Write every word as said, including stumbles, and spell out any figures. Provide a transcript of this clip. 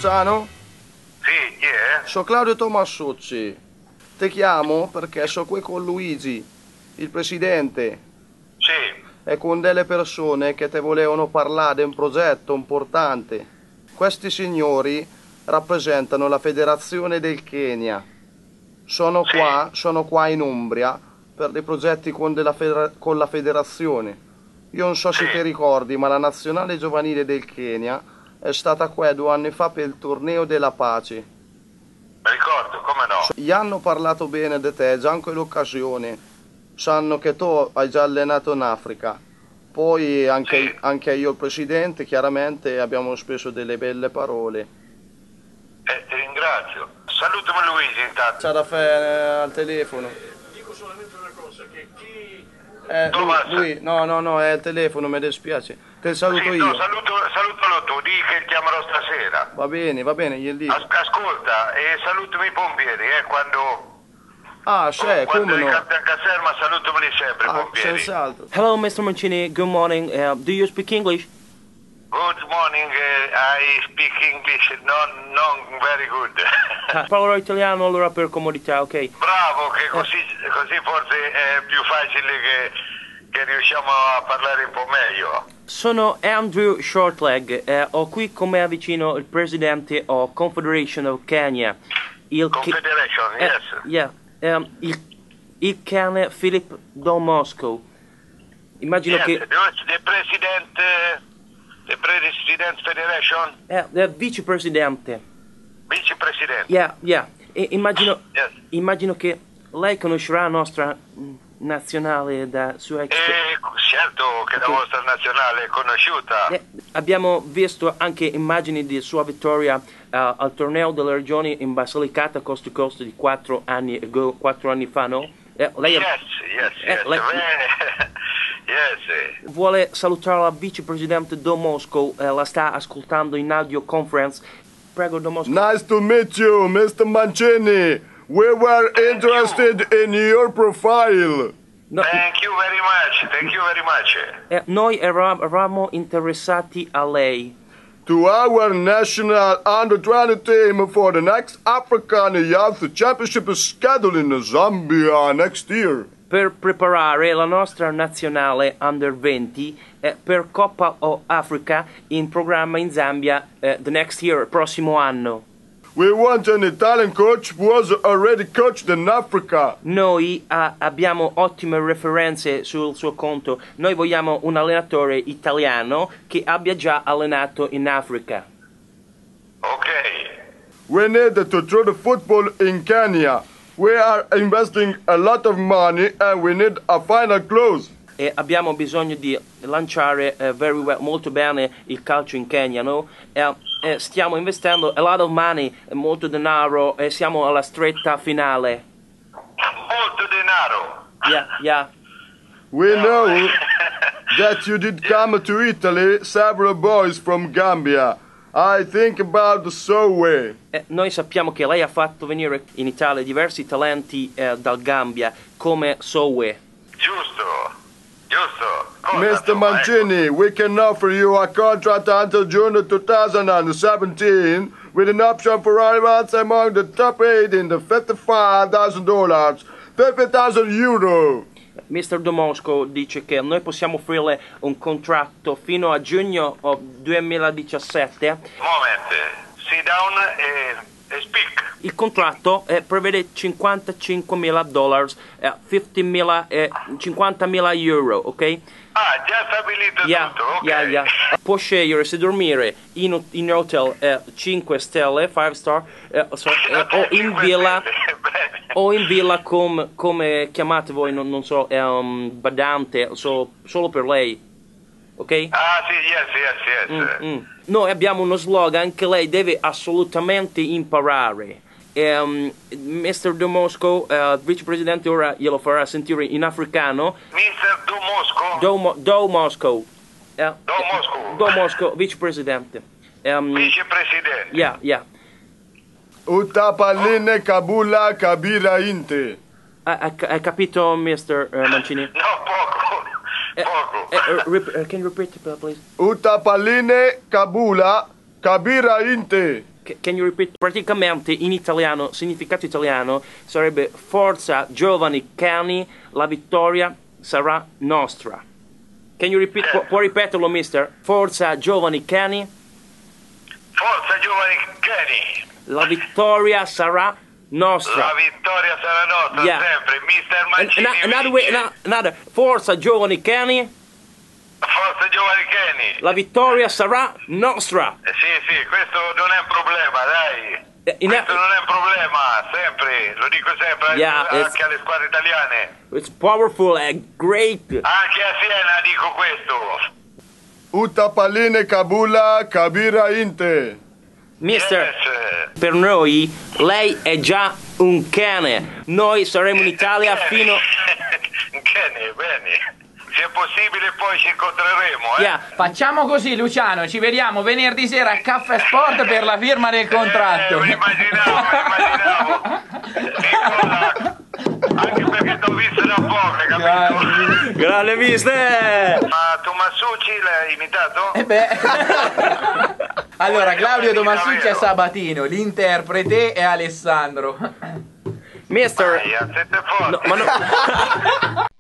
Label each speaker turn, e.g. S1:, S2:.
S1: Luciano?
S2: Sì, chi è?
S1: Sono Claudio Tomassucci. Ti chiamo perché sono qui con Luigi, il presidente,
S2: Sì.
S1: e con delle persone che ti volevano parlare di un progetto importante. Questi signori rappresentano la federazione del Kenya. Sono
S2: Sì.
S1: qua, sono qua in Umbria per dei progetti con, della federa- con la federazione. Io non so se
S2: Sì.
S1: ti ricordi, ma la nazionale giovanile del Kenya è stata qua due anni fa per il torneo della pace.
S2: Ricordo, come no?
S1: Gli hanno parlato bene di te, già in quell'occasione. Sanno che tu hai già allenato in Africa. Poi anche,
S2: Sì.
S1: anche io, il presidente, chiaramente abbiamo speso delle belle parole.
S2: Eh, ti ringrazio. Salutami Luigi intanto.
S1: C'ha da fare al telefono.
S3: Dico solamente una cosa, che chi...
S1: Eh, lui,
S2: Tommaso.
S1: lui, no, no, no, è il telefono, mi dispiace. Te saluto
S2: Sì,
S1: io.
S2: no, saluto, salutalo tu, di che chiamerò stasera.
S1: Va bene, va bene, gli dico.
S2: As- ascolta, e salutami i pompieri, eh, quando...
S1: Ah, c'è,
S2: quando
S1: come no?
S2: ricapiti a caserma, salutameli sempre, i
S1: Ah,
S2: pompieri.
S1: senz'altro.
S4: Hello, mister Mancini. Good morning. Uh, do you speak English?
S2: Good morning, eh, I speak English, non, non very good.
S4: Ah, parlerò italiano allora per comodità, ok?
S2: Bravo, che così, così forse è più facile che, che riusciamo a parlare un po' meglio.
S4: Sono Andrew Shortleg. Eh, ho qui con me vicino il presidente of Confederation of Kenya. Il Ke-
S2: Confederation,
S4: eh,
S2: yes.
S4: yeah, um, il, il cane Philip Don Moscow. Immagino
S2: Yes,
S4: che...
S2: the, the president, uh, the president federation,
S4: Eh, eh, vicepresidente.
S2: vicepresidente.
S4: Yeah, yeah. E, immagino,
S2: Yes.
S4: immagino che lei conoscerà la nostra mm, nazionale da sua ex...
S2: E certo che la
S4: Ok.
S2: vostra nazionale è conosciuta.
S4: Eh, abbiamo visto anche immagini di sua vittoria eh, al torneo delle regioni in Basilicata coast to coast di quattro anni, ago, quattro anni fa, no? Eh, lei
S2: Yes, yes,
S4: Eh,
S2: yes.
S4: lei-
S2: Beh, yes.
S4: vuole salutare la vicepresidente Don Moscow, eh, la sta ascoltando in audio conference. Prego, Don Moscow.
S1: Nice to meet you, mister Mancini. We were interested in your profile.
S4: No,
S2: Thank you very much, thank you very much.
S4: eh, noi era- eravamo interessati a lei.
S1: To our national under twenty team for the next African Youth Championship is scheduled in Zambia next year.
S4: Per preparare la nostra nazionale under venti eh, per Coppa of Africa in programma in Zambia eh, the next year, prossimo anno.
S1: We want an Italian coach who was already coached in Africa.
S4: Noi ah, abbiamo ottime referenze sul suo conto. Noi vogliamo un allenatore italiano che abbia già allenato in Africa.
S2: Ok.
S1: We need to throw the football in Kenya. We are investing a lot of money and we need a final close.
S4: E abbiamo bisogno di lanciare eh, very well, molto bene il calcio in Kenya, no? E, eh, stiamo investendo a lot of money, eh, molto denaro e siamo alla stretta finale.
S2: Molto denaro.
S4: Yeah, yeah.
S1: We know that you did come to Italy, several boys from Gambia. I think about the Sowe.
S4: Eh, noi sappiamo che lei ha fatto venire in Italia diversi talenti eh, dal Gambia, come Sowe.
S2: Giusto, giusto. Cosa,
S1: mister
S2: insomma,
S1: Mancini, we can offer you a contract until June twenty seventeen with an option for arrivals among the top eight in the fifty-five thousand dollars, fifty thousand euro.
S4: mister Domosco dice che noi possiamo offrirle un contratto fino a giugno of duemiladiciassette.
S2: Ecco, moment, sit down e, e speak.
S4: Il contratto eh, prevede cinquantacinquemila dollari, eh, cinquantamila, eh, cinquantamila euro, ok?
S2: Ah, già stabilito
S4: Yeah,
S2: tutto, ok.
S4: yeah, yeah. Può scegliere se dormire in, in hotel eh, cinque stelle, cinque star, eh, so- eh, o in villa,
S2: Bene.
S4: o in villa com- come chiamate voi, non, non so, è un badante, so- solo per lei, ok?
S2: Ah, sì, yes, yes, yes.
S4: Mm, mm. Noi abbiamo uno slogan che lei deve assolutamente imparare. Um, mister Domosco, uh, vicepresidente, ora glielo farà sentire in africano.
S2: mister Do Mosco.
S4: Do, Do Moscow. Uh,
S2: Do Moscow.
S4: Do Moscow, vicepresidente. Um,
S2: Vicepresidente.
S4: yeah, yeah.
S1: Utapaline Kabula Kabira Inte.
S4: Hai hai capito, mister uh, Mancini?
S2: No, poco.
S4: Eh,
S2: Poco.
S4: eh, uh, rep- uh, can you repeat it, please?
S1: Utapaline Kabula Kabira Inte.
S4: C- Can you repeat? Praticamente in italiano, significato italiano sarebbe forza giovani cani, la vittoria sarà nostra. Can you repeat? Pu- può ripeterlo, mister? Forza giovani cani,
S2: Forza giovani cani.
S4: la vittoria sarà nostra.
S2: La vittoria sarà nostra
S4: Yeah.
S2: sempre, mister
S4: An-
S2: Mancini.
S4: an- another way,
S2: vince.
S4: ano- another. Forza giovani cani,
S2: Forza giovani cani.
S4: la vittoria sarà nostra.
S2: Eh, Sì, sì, questo non è un problema, dai.
S4: Eh, in-
S2: Questo non è un problema, sempre, lo dico sempre
S4: Yeah,
S2: anche
S4: it's-
S2: alle squadre italiane.
S4: It's powerful and great.
S2: Anche a Siena dico questo.
S1: Utapaline Kabula Kabira Inte.
S4: Mister,
S2: Yes.
S4: per noi lei è già un cane. Noi saremo in Italia fino...
S2: Bene, bene. Se è possibile poi ci incontreremo, eh?
S4: Yeah.
S5: Facciamo così, Luciano, ci vediamo venerdì sera a Caffè Sport per la firma del contratto.
S2: Eh, lo immaginavo, lo immaginavo. Nicola, anche perché ti ho visto da poco, hai capito?
S4: Grande mister!
S2: Ma Tomassucci l'hai imitato?
S5: Eh beh. Allora, Claudio Tomassucci è Sabatino, l'interprete è Alessandro.
S4: Mister...
S2: Dai, a sette forti.
S4: No, ma no...